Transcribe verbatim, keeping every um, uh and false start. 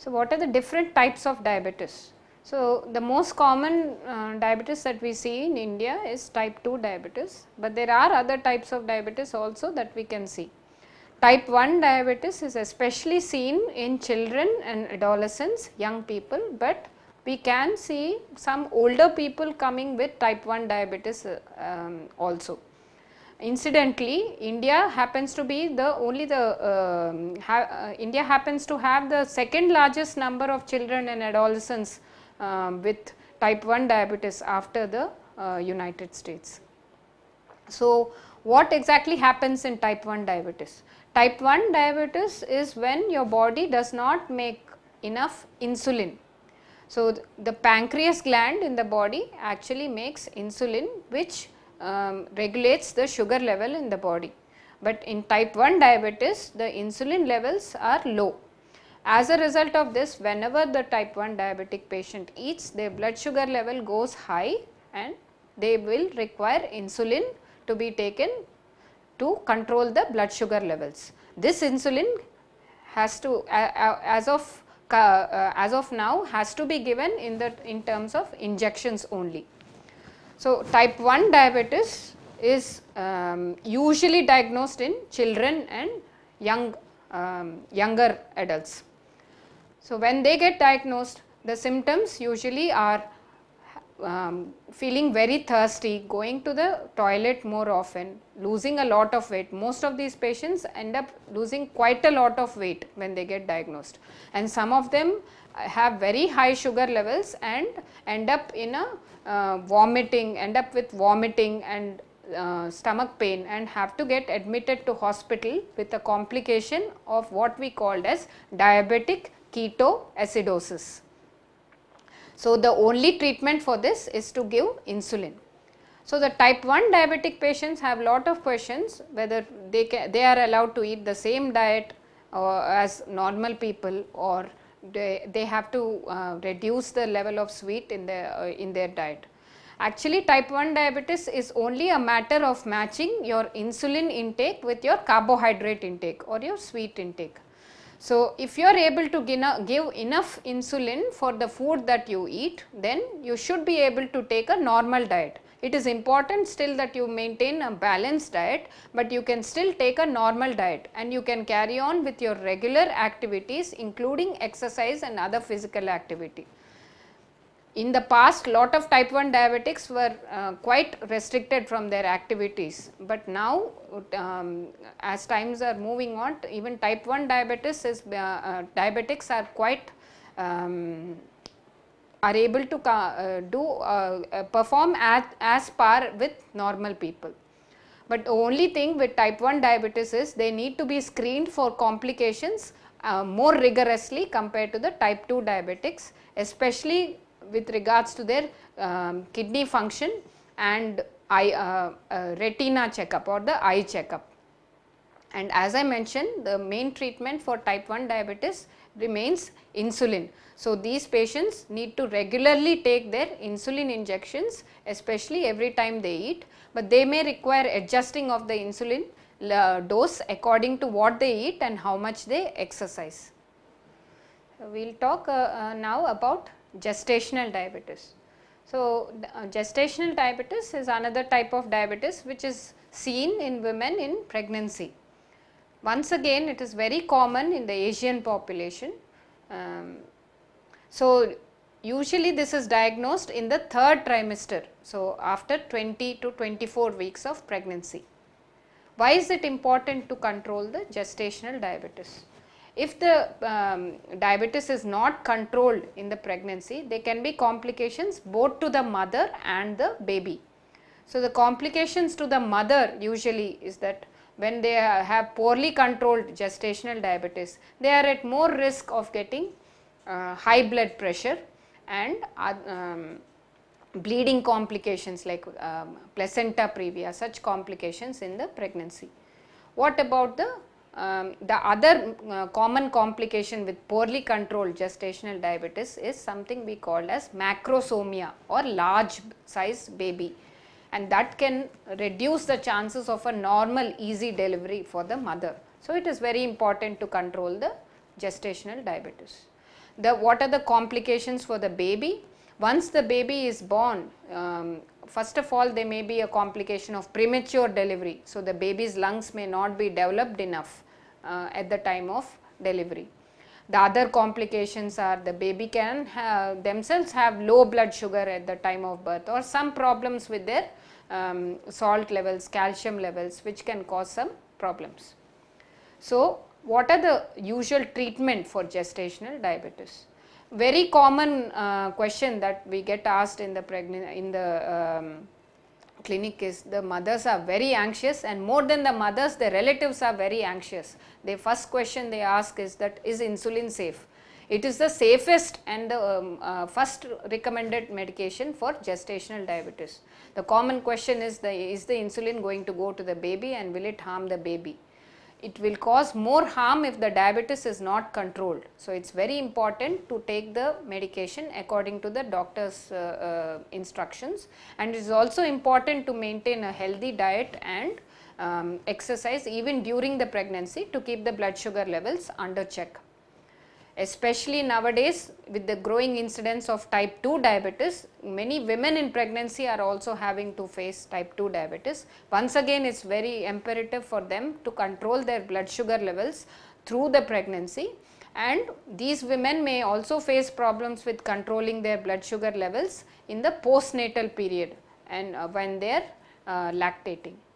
So, what are the different types of diabetes? So, the most common uh, diabetes that we see in India is type two diabetes, but there are other types of diabetes also that we can see. Type one diabetes is especially seen in children and adolescents, young people, but we can see some older people coming with type one diabetes uh, um, also. Incidentally, India happens to be the only the uh, ha uh, India happens to have the second largest number of children and adolescents uh, with type one diabetes after the uh, United States. So, what exactly happens in type one diabetes? Type one diabetes is when your body does not make enough insulin. So, th the pancreas gland in the body actually makes insulin, which um, regulates the sugar level in the body. But in type one diabetes, the insulin levels are low. As a result of this, whenever the type one diabetic patient eats, their blood sugar level goes high and they will require insulin to be taken to control the blood sugar levels. This insulin has to, uh, as of uh, as of now, has to be given in the in terms of injections only. So, type one diabetes is um, usually diagnosed in children and young um, younger adults. So, when they get diagnosed, the symptoms usually are um, feeling very thirsty, going to the toilet more often, losing a lot of weight. Most of these patients end up losing quite a lot of weight when they get diagnosed, and some of them have very high sugar levels and end up in a uh, vomiting, end up with vomiting and uh, stomach pain, and have to get admitted to hospital with a complication of what we called as diabetic ketoacidosis. So, the only treatment for this is to give insulin. So, the type one diabetic patients have lot of questions whether they can, they are allowed to eat the same diet uh, as normal people, or they, they have to uh, reduce the level of sweet in their, uh, in their diet. Actually, type one diabetes is only a matter of matching your insulin intake with your carbohydrate intake or your sweet intake. So, if you are able to give enough insulin for the food that you eat, then you should be able to take a normal diet. It is important still that you maintain a balanced diet, but you can still take a normal diet and you can carry on with your regular activities, including exercise and other physical activity. In the past, lot of type one diabetics were uh, quite restricted from their activities, but now um, as times are moving on, even type one diabetes is uh, uh, diabetics are quite um, are able to uh, do uh, uh, perform at, as par with normal people. But the only thing with type one diabetes is they need to be screened for complications uh, more rigorously compared to the type two diabetics, especially with regards to their um, kidney function and eye, uh, uh, retina checkup or the eye checkup. And as I mentioned, the main treatment for type one diabetes remains insulin. So, these patients need to regularly take their insulin injections, especially every time they eat, but they may require adjusting of the insulin uh, dose according to what they eat and how much they exercise. So, we will talk uh, uh, now about gestational diabetes. So, uh, gestational diabetes is another type of diabetes which is seen in women in pregnancy. Once again, it is very common in the Asian population. Um, so, usually this is diagnosed in the third trimester, so after twenty to twenty-four weeks of pregnancy. Why is it important to control the gestational diabetes? If the um, diabetes is not controlled in the pregnancy, there can be complications both to the mother and the baby. So, the complications to the mother usually is that when they have poorly controlled gestational diabetes, they are at more risk of getting uh, high blood pressure and uh, um, bleeding complications like um, placenta previa, such complications in the pregnancy. What about the Um, the other uh, common complication with poorly controlled gestational diabetes is something we call as macrosomia or large size baby, and that can reduce the chances of a normal easy delivery for the mother. So, it is very important to control the gestational diabetes. The, what are the complications for the baby? Once the baby is born, um, first of all there may be a complication of premature delivery. So, the baby's lungs may not be developed enough uh, at the time of delivery. The other complications are the baby can have themselves have low blood sugar at the time of birth, or some problems with their um, salt levels, calcium levels, which can cause some problems. So, what are the usual treatment for gestational diabetes? Very common uh, question that we get asked in the pregnant in the um, clinic is, the mothers are very anxious, and more than the mothers, the relatives are very anxious. The first question they ask is that, is insulin safe? It is the safest and the um, uh, first recommended medication for gestational diabetes. The common question is, the is the insulin going to go to the baby and will it harm the baby? It will cause more harm if the diabetes is not controlled. So, it is very important to take the medication according to the doctor's uh, uh, instructions, and it is also important to maintain a healthy diet and um, exercise even during the pregnancy to keep the blood sugar levels under check. Especially nowadays with the growing incidence of type two diabetes, many women in pregnancy are also having to face type two diabetes. Once again, it is very imperative for them to control their blood sugar levels through the pregnancy, and these women may also face problems with controlling their blood sugar levels in the postnatal period and uh, when they are uh, lactating.